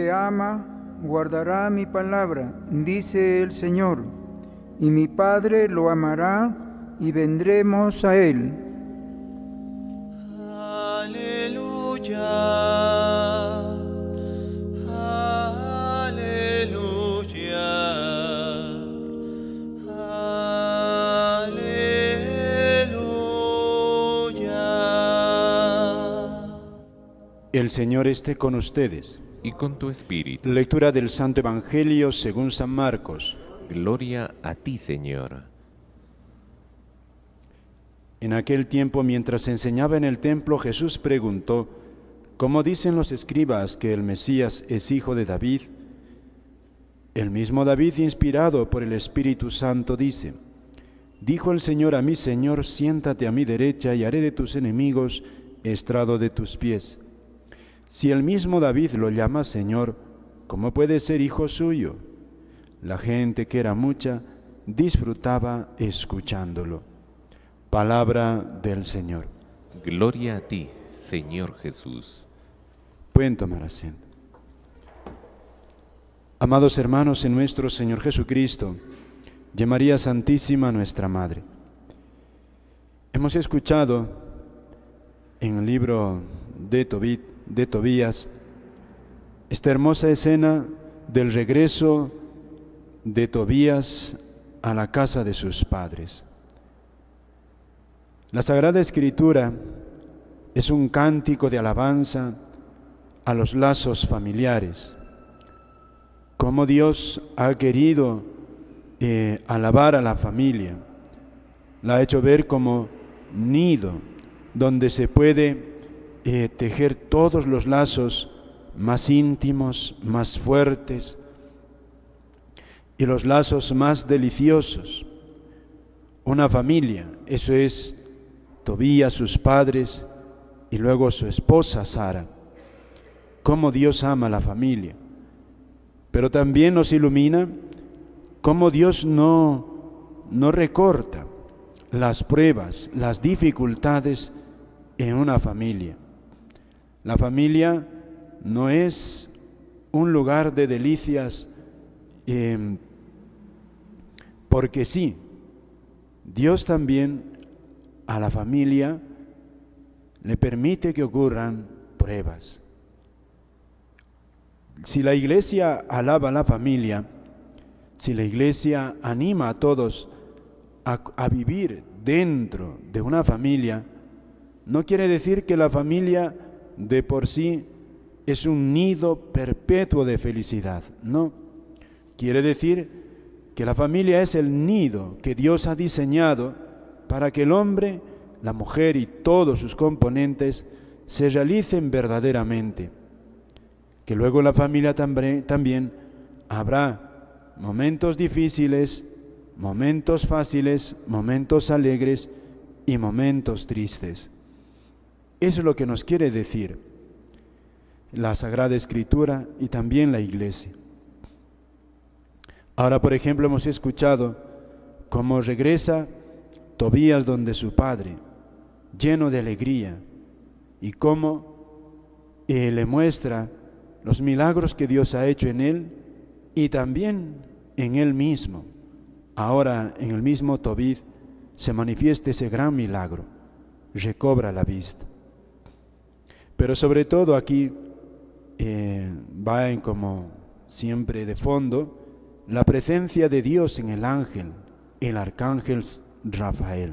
me ama, guardará mi palabra, dice el Señor, y mi Padre lo amará, y vendremos a él. Aleluya. El Señor esté con ustedes. Y con tu espíritu. Lectura del Santo Evangelio según San Marcos. Gloria a ti, Señor. En aquel tiempo, mientras enseñaba en el templo, Jesús preguntó: ¿Cómo dicen los escribas que el Mesías es hijo de David? El mismo David, inspirado por el Espíritu Santo, dice: Dijo el Señor a mi Señor, siéntate a mi derecha y haré de tus enemigos estrado de tus pies. Si el mismo David lo llama Señor, ¿cómo puede ser hijo suyo? La gente, que era mucha, disfrutaba escuchándolo. Palabra del Señor. Gloria a ti, Señor Jesús. Pueden tomar asiento. Amados hermanos en nuestro Señor Jesucristo, y María Santísima, nuestra Madre, hemos escuchado en el libro de Tobías esta hermosa escena del regreso de Tobías a la casa de sus padres. La Sagrada Escritura es un cántico de alabanza a los lazos familiares. Cómo Dios ha querido alabar a la familia, la ha hecho ver como nido donde se puede tejer todos los lazos más íntimos, más fuertes y los lazos más deliciosos. Una familia, eso es Tobías, sus padres, y luego su esposa Sara. Cómo Dios ama a la familia, pero también nos ilumina cómo Dios no recorta las pruebas, las dificultades en una familia. La familia no es un lugar de delicias porque sí. Dios también a la familia le permite que ocurran pruebas. Si la Iglesia alaba a la familia, si la Iglesia anima a todos a vivir dentro de una familia, no quiere decir que la familia de por sí es un nido perpetuo de felicidad, no. Quiere decir que la familia es el nido que Dios ha diseñado para que el hombre, la mujer y todos sus componentes se realicen verdaderamente. Que luego en la familia también habrá momentos difíciles, momentos fáciles, momentos alegres y momentos tristes. Eso es lo que nos quiere decir la Sagrada Escritura y también la Iglesia. Ahora, por ejemplo, hemos escuchado cómo regresa Tobías donde su padre, lleno de alegría, y cómo le muestra los milagros que Dios ha hecho en él y también en él mismo. Ahora, en el mismo Tobit se manifiesta ese gran milagro, recobra la vista. Pero sobre todo aquí va en, como siempre de fondo, la presencia de Dios en el ángel, el arcángel Rafael.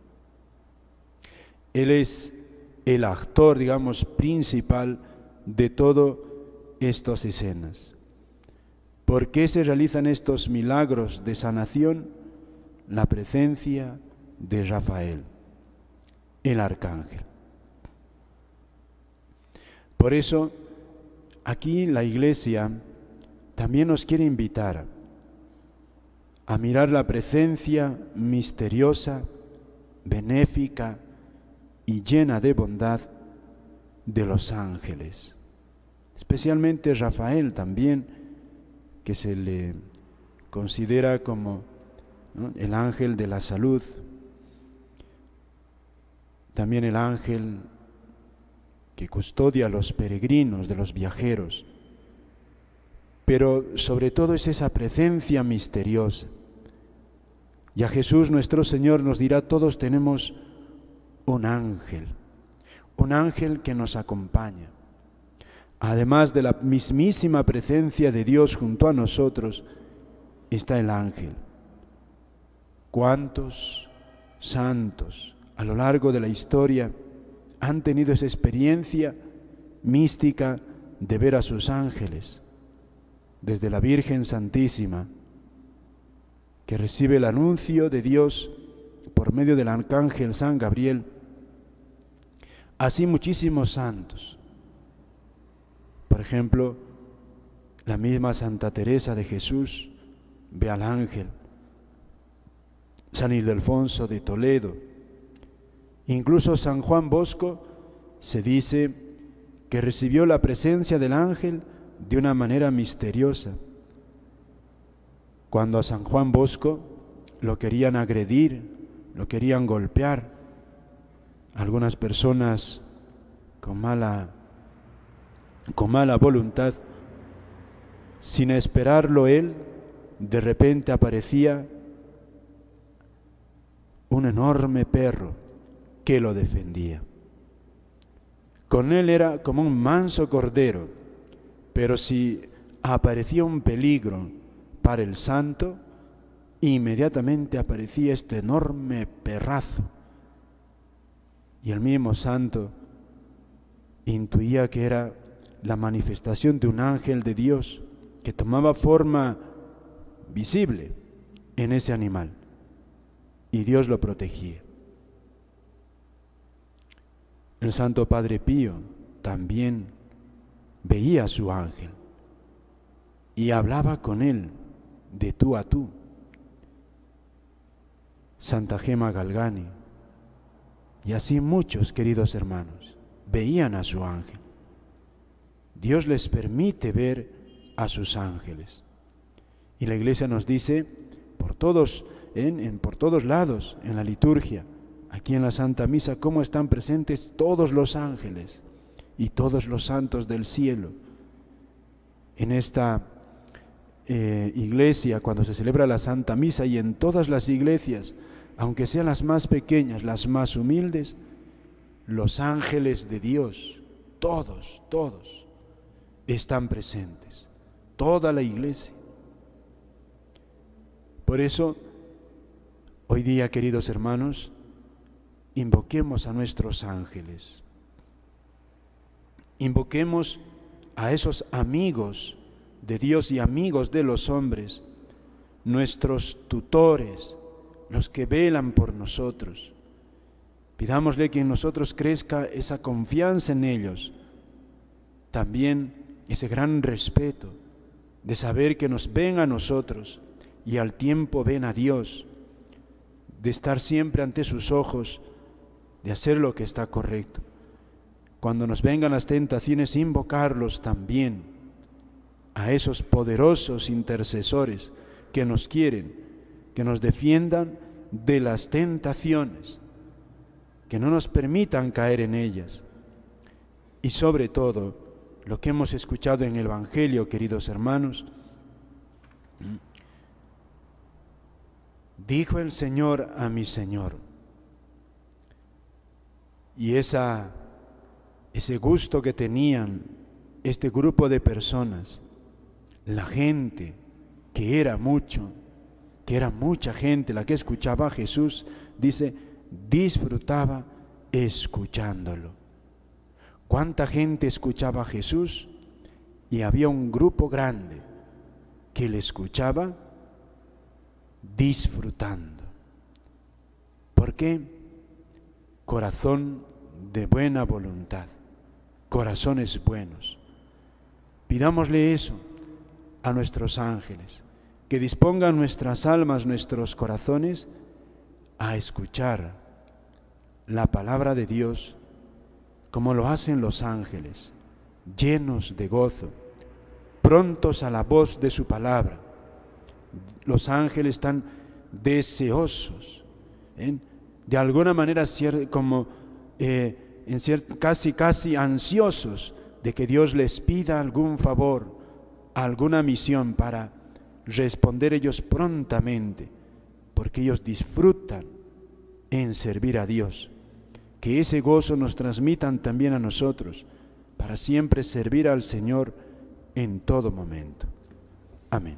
Él es el actor, digamos, principal de todas estas escenas. ¿Por qué se realizan estos milagros de sanación? La presencia de Rafael, el arcángel. Por eso, aquí la Iglesia también nos quiere invitar a mirar la presencia misteriosa, benéfica y llena de bondad de los ángeles. Especialmente Rafael también, que se le considera como, ¿no?, el ángel de la salud. También el ángel que custodia a los peregrinos, de los viajeros. pero sobre todo es esa presencia misteriosa. Y a Jesús nuestro Señor nos dirá, todos tenemos un ángel que nos acompaña. Además de la mismísima presencia de Dios junto a nosotros, está el ángel. ¿Cuántos santos a lo largo de la historia han tenido esa experiencia mística de ver a sus ángeles? Desde la Virgen Santísima, que recibe el anuncio de Dios por medio del arcángel San Gabriel, así muchísimos santos. Por ejemplo, la misma Santa Teresa de Jesús ve al ángel, San Ildefonso de Toledo, incluso San Juan Bosco se dice que recibió la presencia del ángel de una manera misteriosa. Cuando a San Juan Bosco lo querían agredir, lo querían golpear, algunas personas con mala voluntad, sin esperarlo él, de repente aparecía un enorme perro que lo defendía. Con él era como un manso cordero, pero si aparecía un peligro para el santo, inmediatamente aparecía este enorme perrazo. Y el mismo santo intuía que era la manifestación de un ángel de Dios que tomaba forma visible en ese animal, y Dios lo protegía. El Santo Padre Pío también veía a su ángel y hablaba con él de tú a tú. Santa Gema Galgani y así muchos, queridos hermanos, veían a su ángel. Dios les permite ver a sus ángeles. Y la Iglesia nos dice por todos lados en la liturgia, aquí en la Santa Misa, cómo están presentes todos los ángeles y todos los santos del cielo. En esta iglesia, cuando se celebra la Santa Misa, y en todas las iglesias, aunque sean las más pequeñas, las más humildes, los ángeles de Dios, todos están presentes, toda la iglesia. Por eso, hoy día, queridos hermanos, invoquemos a nuestros ángeles, invoquemos a esos amigos de Dios y amigos de los hombres, nuestros tutores, los que velan por nosotros. Pidámosle que en nosotros crezca esa confianza en ellos, también ese gran respeto de saber que nos ven a nosotros y al tiempo ven a Dios, de estar siempre ante sus ojos, de hacer lo que está correcto. Cuando nos vengan las tentaciones, invocarlos también, a esos poderosos intercesores que nos quieren, que nos defiendan de las tentaciones, que no nos permitan caer en ellas. Y sobre todo, lo que hemos escuchado en el Evangelio, queridos hermanos, dijo el Señor a mi Señor. Y ese gusto que tenían este grupo de personas, la gente, que era mucha gente la que escuchaba a Jesús, dice, disfrutaba escuchándolo. ¿Cuánta gente escuchaba a Jesús? Y había un grupo grande que le escuchaba disfrutando. ¿Por qué? Corazón de buena voluntad, corazones buenos. Pidámosle eso a nuestros ángeles, que dispongan nuestras almas, nuestros corazones a escuchar la palabra de Dios como lo hacen los ángeles, llenos de gozo, prontos a la voz de su palabra. Los ángeles están deseosos, de alguna manera casi ansiosos de que Dios les pida algún favor, alguna misión, para responder ellos prontamente, porque ellos disfrutan en servir a Dios. Que ese gozo nos transmitan también a nosotros, para siempre servir al Señor en todo momento. Amén.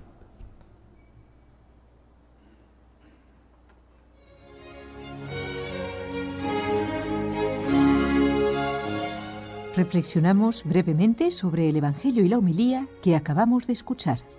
Reflexionamos brevemente sobre el Evangelio y la homilía que acabamos de escuchar.